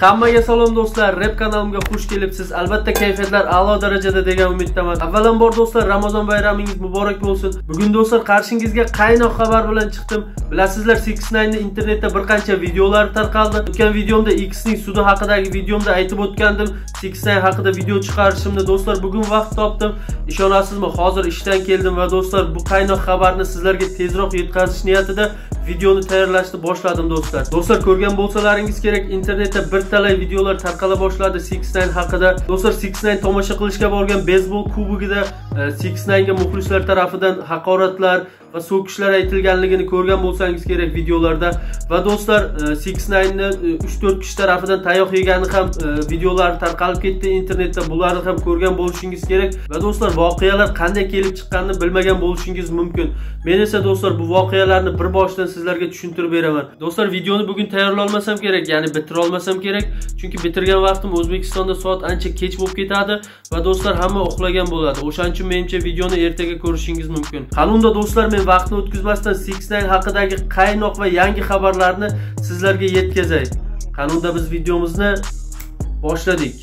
Hammaga salom do'stlar, rap kanalimga xush kelibsiz. Albatta kayfiyatlar a'lo darajada degan umiddaman. Avvalambor do'stlar, Ramazon bayramingiz muborak bo'lsin. Bugun do'stlar qarshingizga qaynoq xabar bilan chiqdim. Bilasizlar, 6ix9ine internetda bir qancha videolar tarqaldi. O'tgan videomda X ning sudi haqidagi videomda aytib o'tgandim. 6ix9ine haqida video chiqarishimni do'stlar bugun vaqt topdim. Ishonasizmi, hozir ishdan keldim va do'stlar bu qaynoq xabarni sizlarga tezroq yetkazish niyatida videoni tayyorlashni boshladim do'stlar. Do'stlar ko'rgan bo'lsalaringiz kerak, internetda bir talay videolar tarqala boshladi 6ix9ine haqida. Do'stlar 6ix9ine tomosha qilishga borgan beyzbol kubogida 6ix9ine ga muxlislar tarafidan haqoratlar va so'kishlar aytilganligini ko'rgan bo'lsangiz kerak videolarda. Va do'stlar 6ix9ine ni 3-4 kishi tarafidan tayoq yegani ham videolar tarqalib ketdi internetda. Bularni ham ko'rgan bo'lishingiz kerak. Va do'stlar voqealar qanday kelib chiqqanini bilmagan bo'lishingiz mumkin. Men esa do'stlar bu voqealarni bir boshdan sizlarga tushuntirib beraman. Do'stlar videoni bugun tayyorlay olmasam kerak, ya'ni bitira olmasam kerak. Chunki bitirgan vaqtim O'zbekistonda soat ancha kech bo'lib ketadi va do'stlar hamma uxlagan bo'ladi. O'shaning uchun menimcha videoni ertaga ko'rishingiz mumkin. Qanunda do'stlar, men vaqtni o'tkazmasdan 6ix9ine haqidagi qaynoq va yangi xabarlarni sizlarga yetkazay. Qanunda biz videomizni boshladik.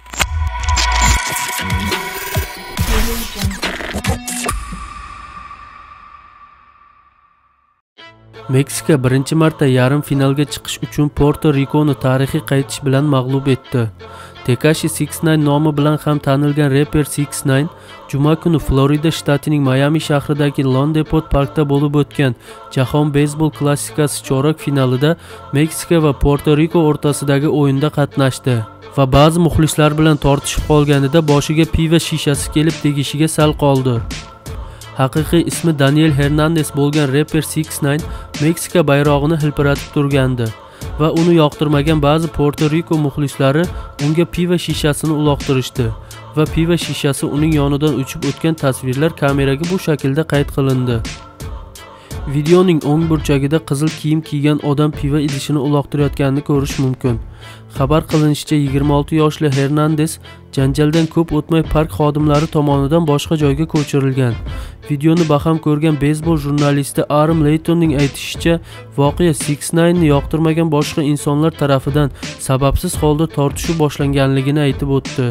Meksika birinchi marta yarim finalga chiqish uchun Puerto Rikoni tarixiy qaytish bilan mag'lub etdi. Tekashi 6ix9ine nomi bilan ham tanilgan reper 6ix9ine juma kuni Florida shtatining Miami shahridagi Lone Depot parkda bo'lib o'tgan Jahon beyzbol klassikasi chorak finalida Meksika va Puerto Riko o'rtasidagi o'yinda qatnashdi va ba'zi muxlislar bilan tortishib qolganida boshiga piva shishasi kelib tegishiga sal qoldi. Haqiqiy ismi Daniel Hernandez bo'lgan reper 6ix9ine Meksika bayrog'ini hilpiratib turgandi va uni yoqtirmagan ba'zi Puerto Riko muxlislari unga piva shishasini uloqtirishdi va piva shishasi uning yonidan uchib o'tgan tasvirlar kameraga bu shaklda qayd qilindi. Videoning o'ng burchagida qizil kiyim kiygan odam piva idishini uloqtirayotganini ko'rish mumkin. Xabar qilinishicha 26 yoshli Hernandez janjaldan ko'p o'tmay park xodimlari tomonidan boshqa joyga ko'chirilgan. Videoni baham ko'rgan beyzbol jurnalisti Aram Laytonning aytishicha, voqea 6ix9ine ni yoqtirmagan boshqa insonlar tarafidan sababsiz holda tortishuv boshlanganligini aytib o'tdi.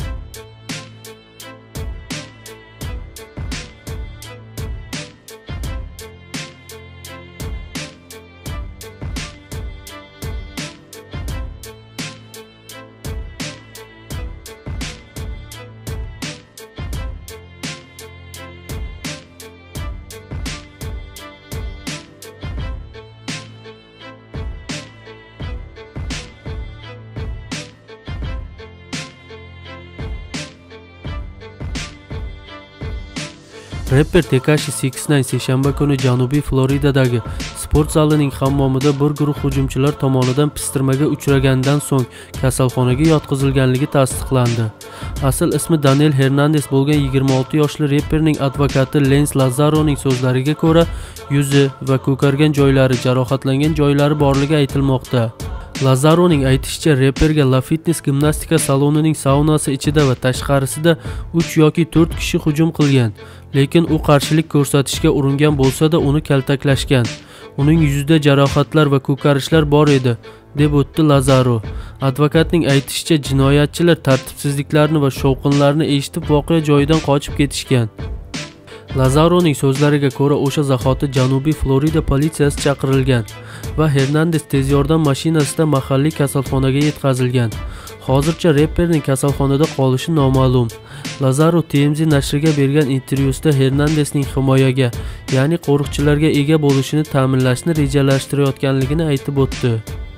Rapper Tekashi 6ix9ine seshanba kuni Janubiy Floridadagi sport zalining hammomida bir guruh hujumchilar tomonidan pistirmaga uchragandan so'ng kasalxonaga yotqizilganligi tasdiqlandi. Asl ismi Daniel Hernandez bo'lgan 26 yoshli rapperning advokati Lens Lazaroning so'zlariga ko'ra, yuzi va ko'kargan joylari, jarohatlangan joylari borligi aytilmoqda. Lazaroning aytishicha, reperga La Fitness gimnastika salonining saunasi ichida va tashqarisida 3 yoki 4 kishi hujum qilgan, lekin u qarshilik ko'rsatishga uringan bo'lsa-da uni kaltaklashgan. Uning yuzida jarohatlar va ko'karishlar bor edi, deb o'tdi Lazaro. Advokatning aytishicha, jinoyatchilar tartibsizliklarni va shovqinlarni eshitib voqea joyidan qochib ketishgan. Lazaroning so'zlariga ko'ra, o'sha zahoti Janubiy Florida politsiyasi chaqirilgan va Hernandez tez yordam mashinasida mahalliy kasalxonaga yetkazilgan. Hozircha reperning kasalxonada qolishi noma'lum. Lazaro TMZ nashriga bergan intervyusida Hernandezning himoyaga, ya'ni qo'riqchilarga ega bo'lishini ta'minlashni rejalashtirayotganligini aytib o'tdi.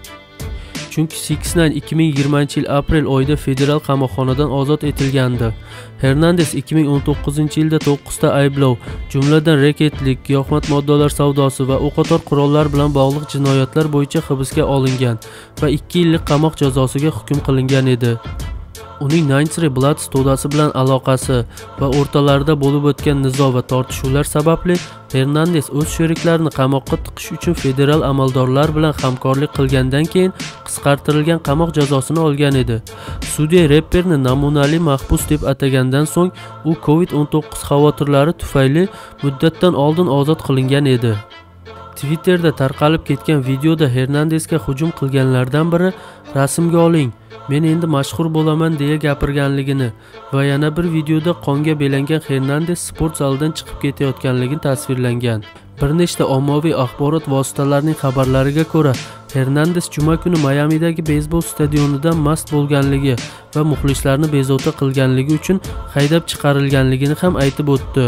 Chunki 6ix9ine 2020-yil aprel oyida federal qamoqxonadan ozod etilgandi. Hernandez 2019-yilda 9 ta ayblov, jumladan reketlik, giyohvand moddalar savdosi va o'qotar qurollar bilan bog'liq jinoyatlar bo'yicha hibsga olingan va 2 yillik qamoq jazosiga hukm qilingan edi. Uning 9 Bloods to'dasi bilan aloqasi va o'rtalarida bo'lib o'tgan nizo va tortishuvlar sababli Hernandez o'z sheriklarini qamoqqa tiqish uchun federal amaldorlar bilan hamkorlik qilgandan keyin qisqartirilgan qamoq jazosini olgan edi. Sudya reperni namunali mahbus deb atagandan so'ng u COVID-19 xavotirlari tufayli muddatdan oldin ozod qilingan edi. Twitterda tarqalib ketgan videoda Hernandezga hujum qilganlardan biri rasmga oling, men endi mashhur bo'laman deya gapirganligini va yana bir videoda qonga belangan Hernandes sport zalidan chiqib ketayotganligini tasvirlangan. Bir nechta ommaviy axborot vositalarining xabarlariga ko'ra, Hernandes juma kuni Mayamidagi beysbol stadionidan mast bo'lganligi va muxlislarni bezovta qilganligi uchun haydab chiqarilganligini ham aytib o'tdi.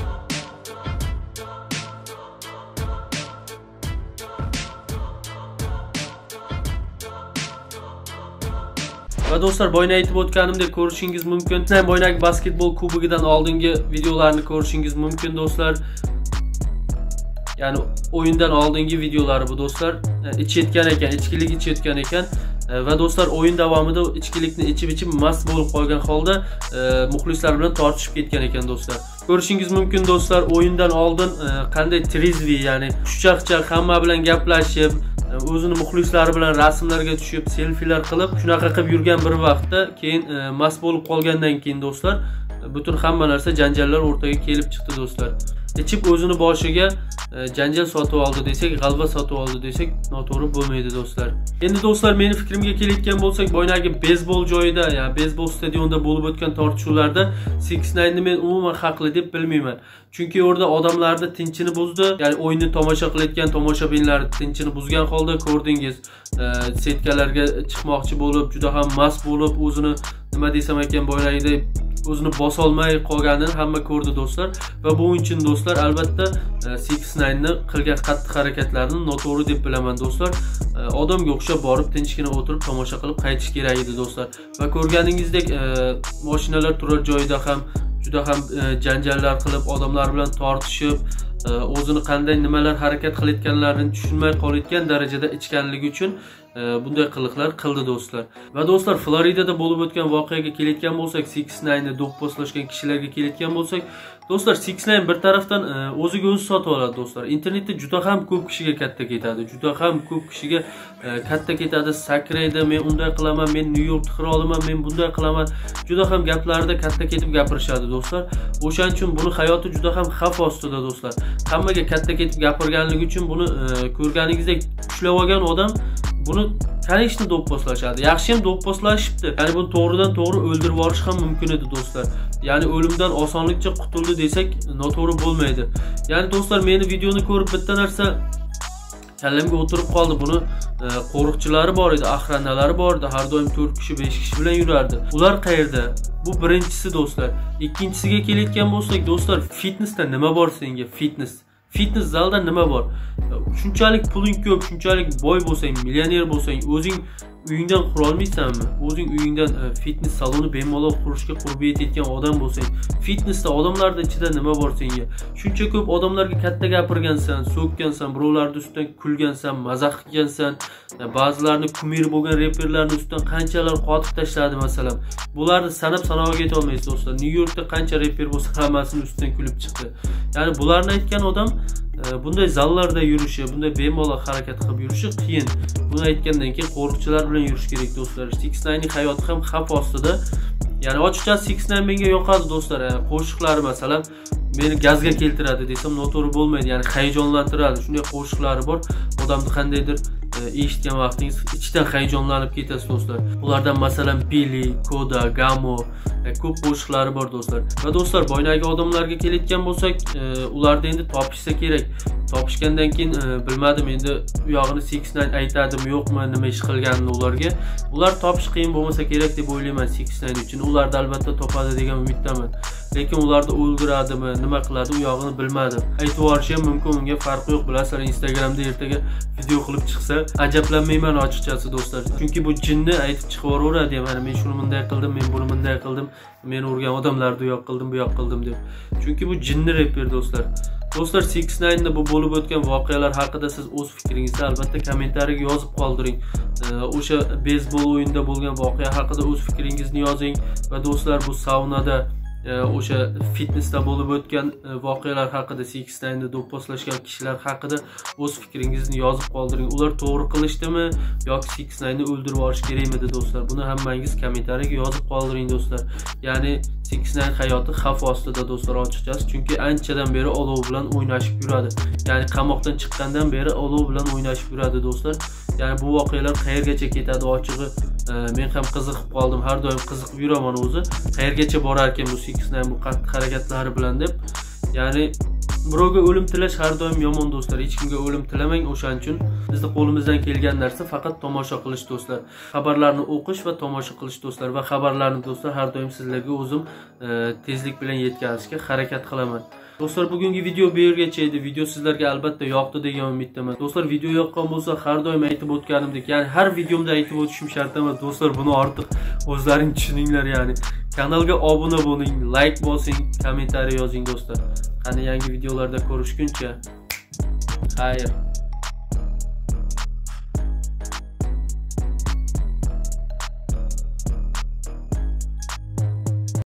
Va do'stlar, boyna aytib o'tganimdek ko'rishingiz mumkin. Boynagi basketbol kubogidan oldingi videolarni ko'rishingiz mumkin do'stlar. Ya'ni o'yindan oldingi videolari bu do'stlar. Ichayotgan ekan, ichkilik ichayotgan ekan va do'stlar o'yin davomida ichkilikni ichib mast bo'lib qolgan holda muxlislar bilan tortishib ketgan ekan do'stlar. Ko'rishingiz mumkin do'stlar, o'yindan oldin qanday trizvi, ya'ni xushchaqchaq hamma bilan gaplashib, o'zini muxlislari bilan rasmlarga tushib, selfilar qilib, shunaqa qilib yurgan bir vaqtda keyin mast bo'lib qolgandan keyin do'stlar, butun hamma narsa janjallar o'rtaga kelib chiqdi do'stlar. Ichib o'zini boshiga janjal sotib oldi desak, g'alva sotib oldi desak, noto'g'ri bo'lmaydi do'stlar. Endi do'stlar, meni fikrimga kelayotgan bo'lsak, boynagi beysbol joyida, ya'ni beysbol stadionida bo'lib o'tgan tortishuvlarda 6ix9ine ni men umuman haqli deb bilmayman. Chunki orada odamlarni tinchini buzdi, ya'ni o'yinni tomosha qilayotgan tomoshabinlar tinchini buzgan holda ko'rdingiz. Setkalarga chiqmoqchi bo'lib, juda ham mast bo'lib, o'zini nima desam ekan, boynagida o'zini bosolmay qolganini hamma ko'rdi do'stlar va bu uchun do'stlar albatta 6ix9ine ni qilgan qattiq harakatlarini noto'g'ri deb bilaman do'stlar. Odamga o'xshab borib tinchgina o'tirib tomosha qilib qaytish kerak edi do'stlar. Va ko'rganingizdek mashinalar turar joyida ham juda ham janjallar qilib, odamlar bilan tortishib, o'zini qanday nimalar harakat qilayotganlarini tushunmay qolayotgan darajada ichganligi uchun bunday qiliqlar qildi do'stlar. Va do'stlar, Floridada bo'lib o'tgan voqeaga kelayotgan bo'lsak, 6ix9ine ni do'pposlashgan kishilarga kelayotgan bo'lsak, do'stlar, 6ix9ine bir tarafdan o'ziga o'zi sotib oladi do'stlar. Internetda juda ham ko'p kishiga katta ketadi, juda ham ko'p kishiga katta ketadi, sakraydi, men unday qilaman, men New York qiroliman, men bunday qilaman. Juda ham gaplarida katta ketib gapirishadi do'stlar. O'shaning uchun buni hayoti juda ham xavf ostida do'stlar. Hammaga katta ketib gapirganligi uchun buni ko'rganingizdek ushlab olgan odam buni kanishni do'pposlashadi. Yaxshi ham do'pposlashibdi. Ya'ni buni to'g'ridan to'g'ri o'ldirib yuborish ham mumkin edi do'stlar. Ya'ni o'limdan osonlikcha qutuldi desak, noto'g'ri bo'lmaydi. Ya'ni do'stlar, meni videoni ko'rib bitta narsa kallamga o'tirib qoldi. Buni qo'riqchilari bor edi, охранalari bor edi. Har doim 4 kishi, 5 kishi bilan yurardi. Ular qayerda? Bu birinchisi do'stlar. Ikkinchisiga kelayotgan bo'lsak, do'stlar, fitnessda nima bor senga? Fitness zalda nima bor? Shunchalik puling ko'p, shunchalik boy bo'lsang, millioner bo'lsang, o'zing uyingdan qura olmaysanmi? O'zing uyingdan fitness saloni bemalol qurishga qurbi yetgan odam bo'lsang, fitnessda odamlarda ichida nima bor senga? Shuncha ko'p odamlarga katta gapirgansan, so'kkansan, birovlarning ustidan kulgansan, mazax qilgansan, ba'zilarni kumir bo'lgan reperlarning ustidan qanchalar qotib tashladi masalan. Bularni sanab sanoqqa yeta olmaysiz do'stlar. New Yorkda qancha reper bo'lsa, hammasini ustidan kulib chiqdi. Ya'ni bularni aytgan odam bunday zallarda yurishi, bunday bemalol harakat qilib yurishi qiyin. Buni aytgandan keyin qo'riqchilar bilan yurish kerak do'stlar. 6ix9ine ning hayoti ham xavf ostida. Ya'ni ochiqchasi 6ix9ine menga yoqadi do'stlar. Qo'shiqlari masalan meni gazga keltiradi desam noto'g'ri bo'lmaydi. Ya'ni hayajonlantiradi. Shunday qo'shiqlari bor. Odamni qandaydir eshitgan vaqtingiz ichdan hayajonlanib ketasiz do'stlar. Ulardan masalan Billy, Koda, Gamo ko'p qo'shiqlari bor do'stlar. Va do'stlar, boynagi odamlarga kelayotgan bo'lsak, ularda endi topishsa kerak. Topishgandan keyin bilmadim endi u yog'ini 6ix9ine aytadimi, yo'qmi, nima ish qilganini ularga. Ular topish qiyin bo'lmasa kerak deb o'ylayman 6ix9ine uchun. Ularni albatta topadi degan umiddaman. Lekin ularni o'ldiradimi, nima qiladi, u yog'ini bilmadim. Aytib yuborishi ham mumkin, unga farqi yo'q. Bilasizlar, Instagramda ertaga video qilib chiqsa, ajablanmayman ochiqchasi do'stlar. Chunki bu jinni aytib chiqaveradi ham, men shuni bunday qildim, men buni bunday qildim, men urgan odamlarni u yoq qildim, bu yoq qildim deb. Chunki bu jinni reper do'stlar. Do'stlar, 6ix9ine da bu bo'lib o'tgan voqealar haqida siz o'z fikringizni albatta kommentariyaga yozib qoldiring. O'sha beysbol o'yinida bo'lgan voqea haqida o'z fikringizni yozing va do'stlar, bu saunada o'sha fitnessda bo'lib o'tgan voqealar haqida, 6ix9ine da do'pposlashgan kishilar haqida o'z fikringizni yozib qoldiring. Ular to'g'ri qilishdimi yoki 6ix9ine ni o'ldirib olish kerakmidi do'stlar? Buni hammangiz kommentariyaga yozib qoldiring do'stlar. Ya'ni 6ix9ine hayoti xavf ostida do'stlar ochiqchasi, chunki anchadan beri olov bilan o'ynashib yuradi. Ya'ni qamoqdan chiqqandan beri olov bilan o'ynashib yuradi do'stlar. ya'ni bu voqealar qayergacha ketadi ochig'i men ham qiziqib qoldim, har doim qiziqib yuraman o'zi qayergacha borar ekan bu 6ix9ine bu qattiq harakatlari bilan deb. Ya'ni birovga o'lim tilash har doim yomon do'stlar. Hech kimga o'lim tilamang. O'shaning uchun bizning qo'limizdan kelgan narsa faqat tomosha qilish do'stlar. Xabarlarni o'qish va tomosha qilish do'stlar va xabarlarni do'stlar har doim sizlarga o'zim tezlik bilan yetkazishga harakat qilaman. Do'stlar, bugungi video bu yergacha edi. Video sizlarga albatta yoqdi degan umiddaman. Do'stlar, video yoqqan bo'lsa, har doim aytib o'tganimdek, ya'ni har videomda aytib o'tishim shart emas. Do'stlar, buni ortiq o'zlaring tushuninglar, ya'ni kanalga obuna bo'ling, like bosing, kommentariy yozing do'stlar. Qani yangi videolarda ko'rishguncha. Xayr.